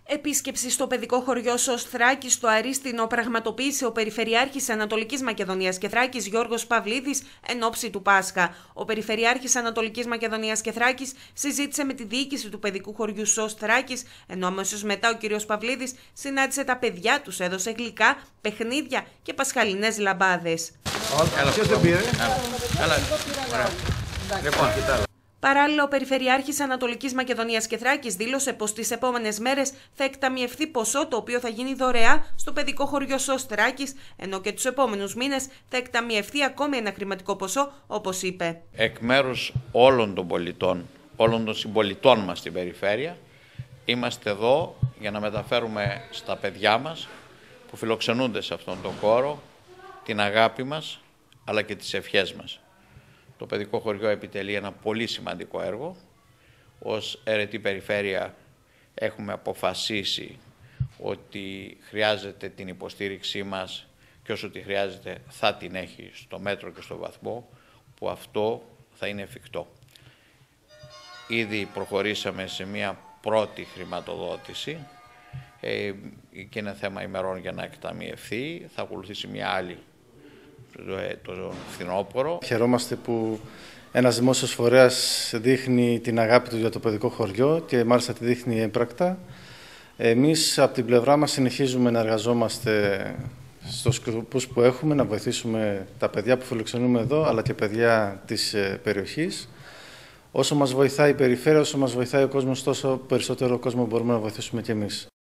Επίσκεψη στο παιδικό χωριό Σοστράκη στο Αρίστινο πραγματοποίησε ο Περιφερειάρχης Ανατολικής Μακεδονίας και Θράκης Γιώργος Παυλίδης εν ώψη του Πάσχα. Ο Περιφερειάρχης Ανατολικής Μακεδονίας και Θράκης συζήτησε με τη διοίκηση του παιδικού χωριού Σοστράκης, ενώ αμέσως μετά ο κ. Παυλίδης συνάντησε τα παιδιά, τους έδωσε γλυκά, παιχνίδια και πασχαλινές λαμπάδες. Παράλληλα, ο Περιφερειάρχης Ανατολικής Μακεδονίας και Θράκης δήλωσε πως τις επόμενες μέρες θα εκταμιευθεί ποσό το οποίο θα γίνει δωρεά στο παιδικό χωριό Σοστράκης, ενώ και τους επόμενους μήνες θα εκταμιευθεί ακόμη ένα χρηματικό ποσό, όπως είπε. Εκ μέρους όλων των πολιτών, όλων των συμπολιτών μας στην περιφέρεια, είμαστε εδώ για να μεταφέρουμε στα παιδιά μας που φιλοξενούνται σε αυτόν τον χώρο την αγάπη μας αλλά και τις ευχές μας. Το παιδικό χωριό επιτελεί ένα πολύ σημαντικό έργο. Ως αιρετή περιφέρεια έχουμε αποφασίσει ότι χρειάζεται την υποστήριξή μας και όσο τη χρειάζεται θα την έχει στο μέτρο και στο βαθμό που αυτό θα είναι εφικτό. Ήδη προχωρήσαμε σε μια πρώτη χρηματοδότηση και είναι θέμα ημερών για να εκταμιευθεί. Θα ακολουθήσει μια άλλη το φθινόπωρο. Χαιρόμαστε που ένας δημόσιος φορέας δείχνει την αγάπη του για το παιδικό χωριό και μάλιστα τη δείχνει έμπρακτα. Εμείς από την πλευρά μας συνεχίζουμε να εργαζόμαστε στους σκοπούς που έχουμε, να βοηθήσουμε τα παιδιά που φιλοξενούμε εδώ, αλλά και παιδιά της περιοχής. Όσο μας βοηθάει η περιφέρεια, όσο μας βοηθάει ο κόσμος, τόσο περισσότερο κόσμο μπορούμε να βοηθήσουμε και εμείς.